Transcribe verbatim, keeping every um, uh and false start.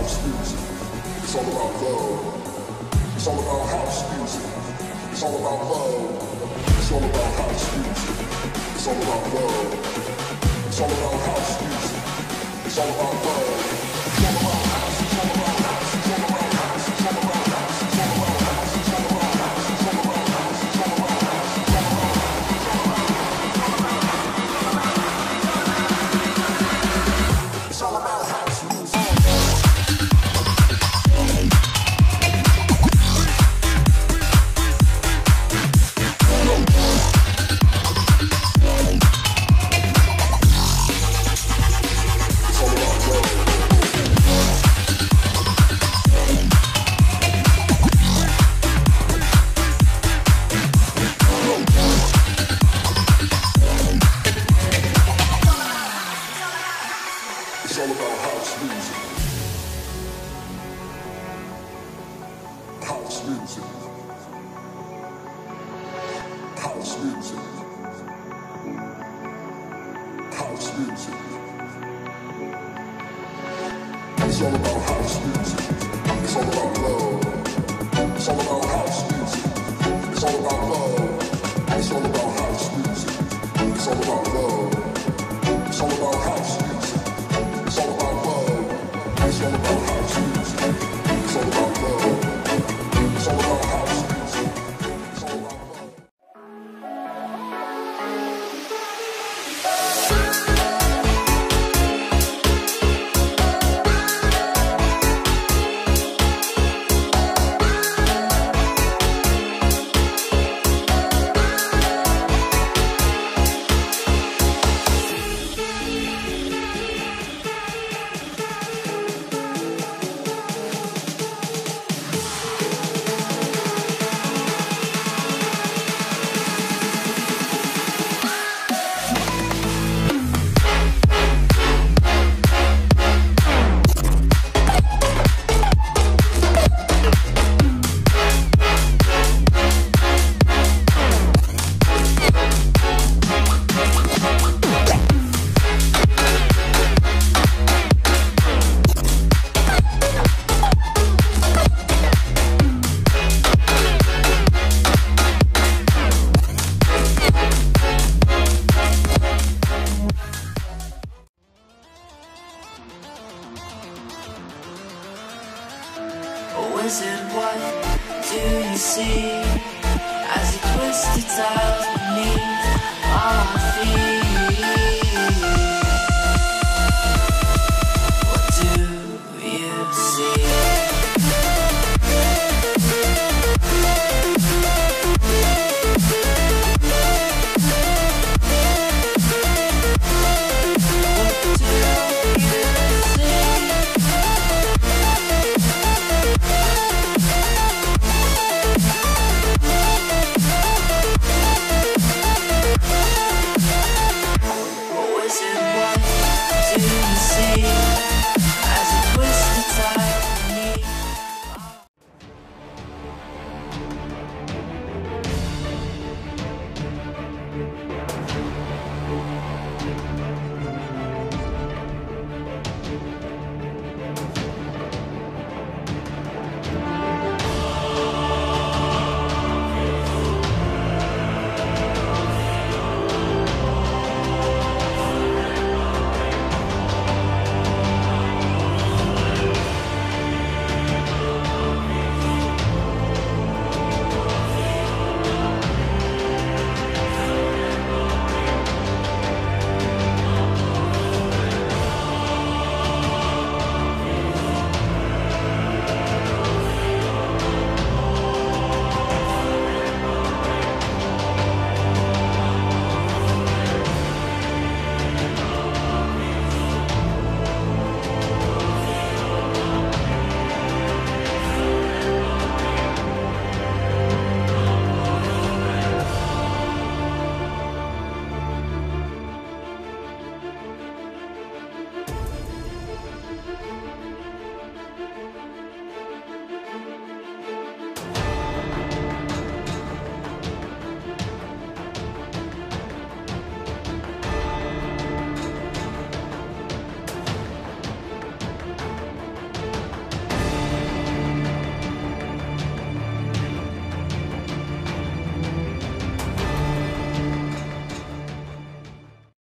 house music. It's all about love. It's all about house music. It's all about love. It's all about house music. It's all about love. It's all about house music. It's all about love. It's all about house. It's all about house. It's all about house. It's all about house. It's all about house. It's all about house. It's all about house. It's all about house. It's all about house. It's all about house music. Wizard, what do you see as you twist your tiles beneath our